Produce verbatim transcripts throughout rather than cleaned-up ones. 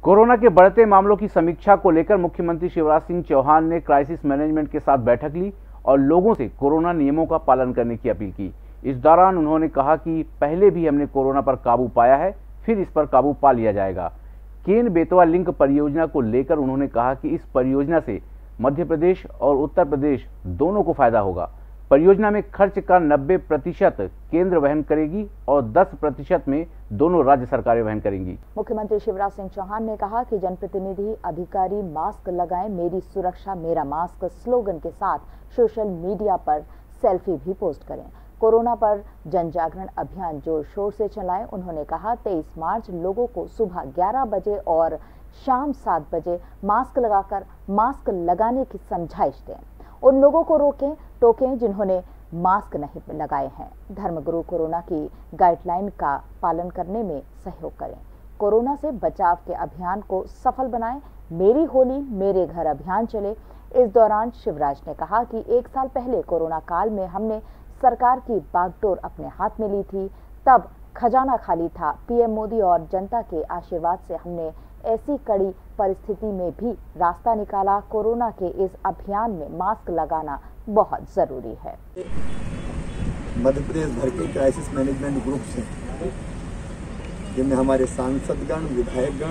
Corona के बढ़ते मामलों की समीक्षा को लेकर मुख्यमंत्री शिवराज सिंह चौहान ने क्राइसिस मैनेजमेंट के साथ बैठक ली और लोगों से कोरोना नियमों का पालन करने की अपील की। इस दौरान उन्होंने कहा कि पहले भी हमने कोरोना पर काबू पाया है, फिर इस पर काबू पा लिया जाएगा। केन बेतवा लिंक परियोजना को लेकर उन्होंने कहा कि इस परियोजना से मध्य प्रदेश और उत्तर प्रदेश दोनों को फायदा होगा। परियोजना में खर्च का नब्बे प्रतिशत केंद्र वहन करेगी और दस प्रतिशत में दोनों राज्य सरकारें वहन करेंगी। मुख्यमंत्री शिवराज सिंह चौहान ने कहा कि जनप्रतिनिधि अधिकारी मास्क लगाएं, मेरी सुरक्षा मेरा मास्क स्लोगन के साथ सोशल मीडिया पर सेल्फी भी पोस्ट करें। कोरोना पर जन जागरण अभियान जोर शोर से चलाएं। उन्होंने कहा तेईस मार्च लोगों को सुबह ग्यारह बजे और शाम सात बजे मास्क लगाकर मास्क लगाने की समझाइश दें। उन लोगों को रोकें टोकें जिन्होंने मास्क नहीं लगाए हैं। धर्मगुरु कोरोना की गाइडलाइन का पालन करने में सहयोग करें। कोरोना से बचाव के अभियान को सफल बनाएं। मेरी होली मेरे घर अभियान चले। इस दौरान शिवराज ने कहा कि एक साल पहले कोरोना काल में हमने सरकार की बागडोर अपने हाथ में ली थी, तब खजाना खाली था। पीएम मोदी और जनता के आशीर्वाद से हमने ऐसी कड़ी परिस्थिति में भी रास्ता निकाला। कोरोना के इस अभियान में मास्क लगाना बहुत जरूरी है। मध्य प्रदेश भर के क्राइसिस मैनेजमेंट ग्रुप से जिनमें हमारे सांसदगण, विधायकगण,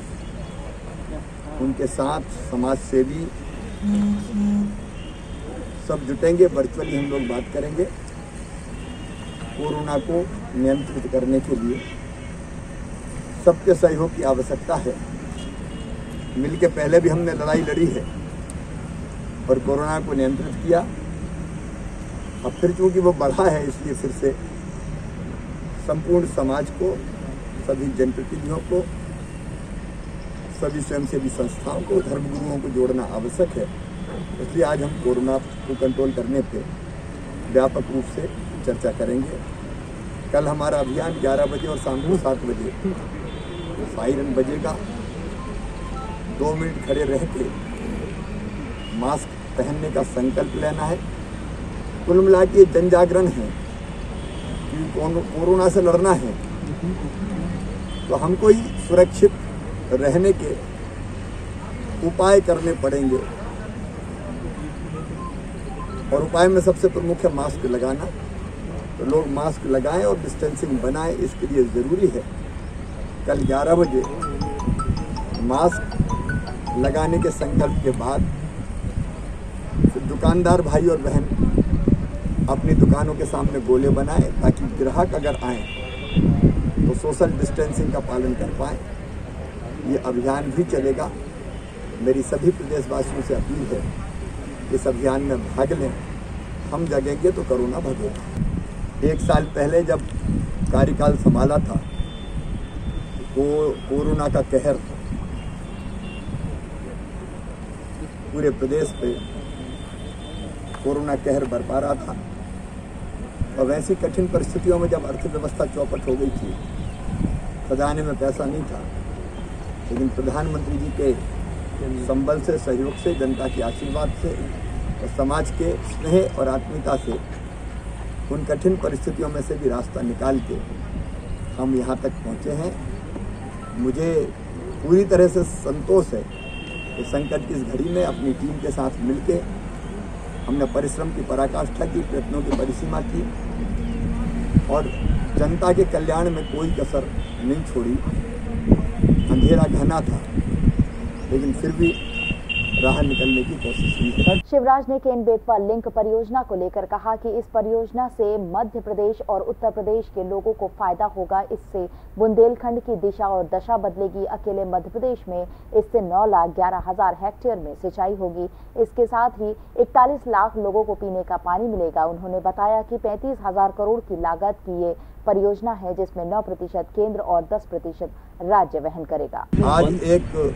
उनके साथ समाज सेवी सब जुटेंगे। वर्चुअली हम लोग बात करेंगे। कोरोना को नियंत्रित करने के लिए सबके सहयोग की आवश्यकता है। मिलके पहले भी हमने लड़ाई लड़ी है और कोरोना को नियंत्रित किया। अब फिर चूंकि वो बढ़ा है, इसलिए फिर से संपूर्ण समाज को, सभी जनप्रतिनिधियों को, सभी स्वयंसेवी संस्थाओं को, धर्मगुरुओं को जोड़ना आवश्यक है। इसलिए आज हम कोरोना को कंट्रोल करने पे व्यापक रूप से चर्चा करेंगे। कल हमारा अभियान ग्यारह बजे और शाम को सात बजे सायरन बजेगा। दो मिनट खड़े रह के मास्क पहनने का संकल्प लेना है। कुल मिला के जन जागरण है कि कोरोना से लड़ना है, तो हमको ही सुरक्षित रहने के उपाय करने पड़ेंगे और उपाय में सबसे प्रमुख है मास्क लगाना। तो लोग मास्क लगाएं और डिस्टेंसिंग बनाएं, इसके लिए ज़रूरी है कल ग्यारह बजे मास्क लगाने के संकल्प के बाद दुकानदार भाई और बहन अपनी दुकानों के सामने गोले बनाएं ताकि ग्राहक अगर आए तो सोशल डिस्टेंसिंग का पालन कर पाएं। ये अभियान भी चलेगा। मेरी सभी प्रदेशवासियों से अपील है इस अभियान में भाग लें। हम जगेंगे तो कोरोना भगेगा। एक साल पहले जब कार्यकाल संभाला था वो कोरोना का कहर पूरे प्रदेश पे कोरोना कहर बरपा रहा था और वैसी कठिन परिस्थितियों में जब अर्थव्यवस्था चौपट हो गई थी, खजाने में पैसा नहीं था, लेकिन प्रधानमंत्री जी के संबल से, सहयोग से, जनता के आशीर्वाद से और समाज के स्नेह और आत्मीयता से उन कठिन परिस्थितियों में से भी रास्ता निकाल के हम यहाँ तक पहुँचे हैं। मुझे पूरी तरह से संतोष है कि संकट की इस घड़ी में अपनी टीम के साथ मिलके हमने परिश्रम की पराकाष्ठा की, प्रयत्नों की परिसीमा की और जनता के कल्याण में कोई कसर नहीं छोड़ी। अंधेरा घना था लेकिन फिर भी राह निकलने की कोशिश की है। शिवराज ने केन बेतवा लिंक परियोजना को लेकर कहा कि इस परियोजना से मध्य प्रदेश और उत्तर प्रदेश के लोगों को फायदा होगा। इससे बुंदेलखंड की दिशा और दशा बदलेगी। अकेले मध्य प्रदेश में इससे नौ लाख ग्यारह हजार हेक्टेयर में सिंचाई होगी। इसके साथ ही इकतालीस लाख लोगों को पीने का पानी मिलेगा। उन्होंने बताया कि पैंतीस हजार करोड़ की लागत की ये परियोजना है जिसमें नौ प्रतिशत केंद्र और दस प्रतिशत राज्य वहन करेगा। आज एक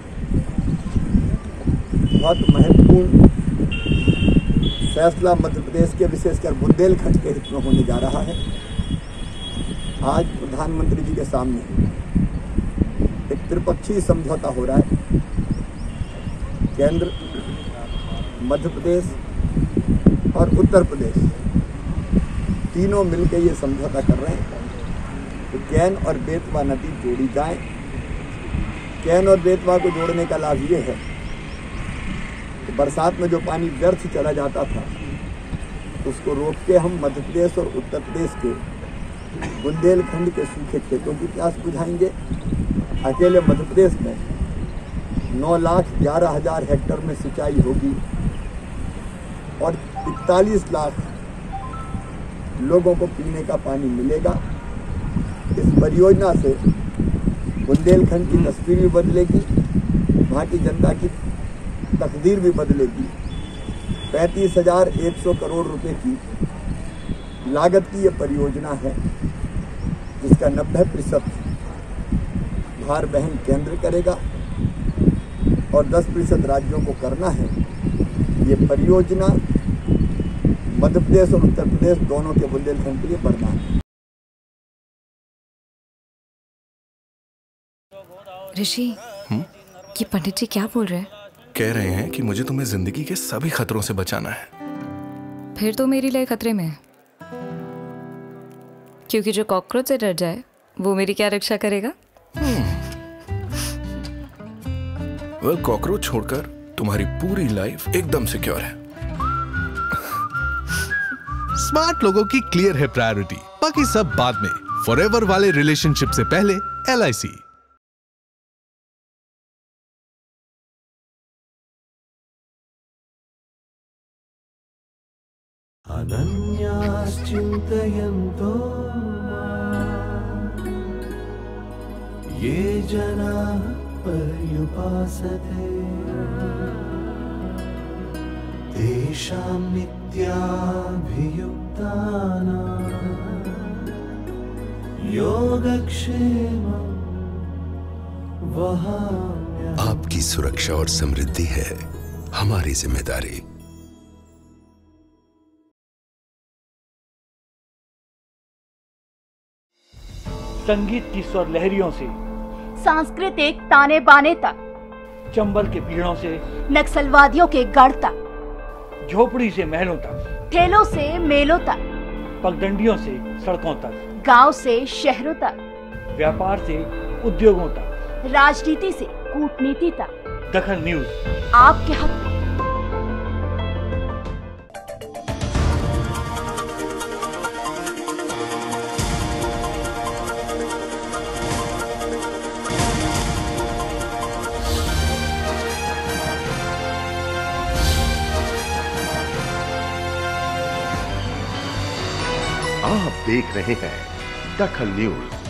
बहुत महत्वपूर्ण फैसला मध्य प्रदेश के, विशेषकर बुंदेलखंड के हित में होने जा रहा है। आज प्रधानमंत्री जी के सामने एक त्रिपक्षीय समझौता हो रहा है। केंद्र, मध्य प्रदेश और उत्तर प्रदेश तीनों मिलकर ये समझौता कर रहे हैं कि केन और बेतवा नदी जोड़ी जाए। कैन और बेतवा को जोड़ने का लाभ ये है कि बरसात में जो पानी व्यर्थ चला जाता था उसको रोक के हम मध्य प्रदेश और उत्तर प्रदेश के बुंदेलखंड के सूखे खेतों की प्यास बुझाएंगे। अकेले मध्य प्रदेश में नौ लाख ग्यारह हजार हेक्टेयर में सिंचाई होगी और इकतालीस लाख लोगों को पीने का पानी मिलेगा। इस परियोजना से बुंदेलखंड की तस्वीर भी बदलेगी, वहाँ की जनता की तकदीर भी बदलेगी। पैंतीस हजार एक सौ करोड़ रुपए की लागत की ये परियोजना है जिसका नब्बे प्रतिशत भार वहन केंद्र करेगा और दस प्रतिशत राज्यों को करना है। ये परियोजना मध्य प्रदेश और उत्तर प्रदेश दोनों के बुंदेलखंड के लिए वरदान है। ऋषि, ये पंडित जी क्या बोल रहे हैं? कह रहे हैं कि मुझे तुम्हें जिंदगी के सभी खतरों से बचाना है। फिर तो मेरी लाइफ खतरे में है, क्योंकि जो कॉकरोच से डर जाए वो मेरी क्या रक्षा करेगा? वेल, कॉकरोच छोड़कर तुम्हारी पूरी लाइफ एकदम सिक्योर है। स्मार्ट लोगों की क्लियर है प्रायोरिटी, बाकी सब बाद में। फॉरएवर वाले रिलेशनशिप से पहले एल आई सी। अनन्याश्चिन्तयन्तो ये जनाः पर्युपासते तेषां नित्याभियुक्तानां योगक्षेमं वहाम्यहम्। आपकी सुरक्षा और समृद्धि है हमारी जिम्मेदारी। संगीत की स्वर लहरियों से सांस्कृतिक ताने बाने तक, चंबल के पीड़ों से नक्सलवादियों के गढ़ तक, झोपड़ी से महलों तक, ठेलों से मेलों तक, पगडंडियों से सड़कों तक, गांव से शहरों तक, व्यापार से उद्योगों तक, राजनीति से कूटनीति तक, दखल न्यूज आपके हक में। आप देख रहे हैं दखल न्यूज।